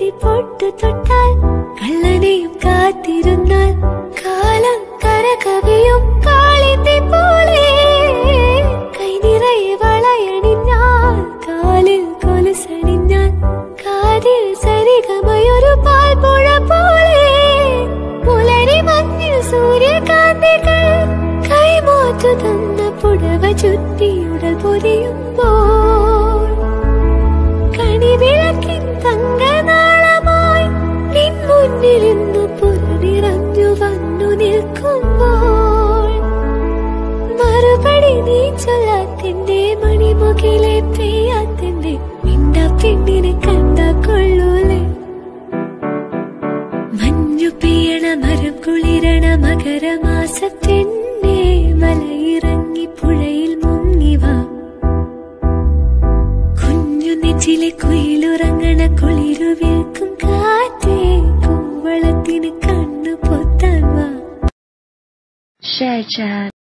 നീ പൊട്ടു തൊട്ടാൽ കള്ളനെയും കാത്തിരുന്നാൽ കാലം കരകവിയും കാളിത്തെ പോലെ കൈ നിറയെ വളയണിഞ്ഞാൽ കാലിൽ കൊലുസണിഞ്ഞാൽ കാതിൽ സരിഗമയൊരു പാൽപ്പുഴ പോലെ പുലരി മഞ്ഞിൽ സൂര്യകാന്തികൾ കൈമാറ്റു തന്ന പുടവ ചുറ്റിയുടൽ പൊതിയുമ്പോൾ കണിവിളക്കിൻ തങ്കനാളമായി നിൻ മുന്നിലിന്നു പുറനിറഞ്ഞു വന്നു നിൽക്കുമ്പോൾ മറുപടി നീ ചൊല്ലാത്തിന്റെ മണിമുകിലെ പെയ്യാത്തിന്റെ മിണ്ട പെണ്ണിനെ കണ്ടാ കൊള്ളൂലേ മഞ്ഞു പെയ്യണ മരം കുളിരണ മകരമാസപ്പെണ്ണേ മലയിറങ്ങി പുഴയിൽ മുങ്ങിവാ കുഞ്ഞു നെഞ്ചിലെ കുയിലുറങ്ങണ കുളിരു വിൽക്കും കാറ്റേ കൂവളത്തിന് കണ്ണു പൊത്താൻ വാ.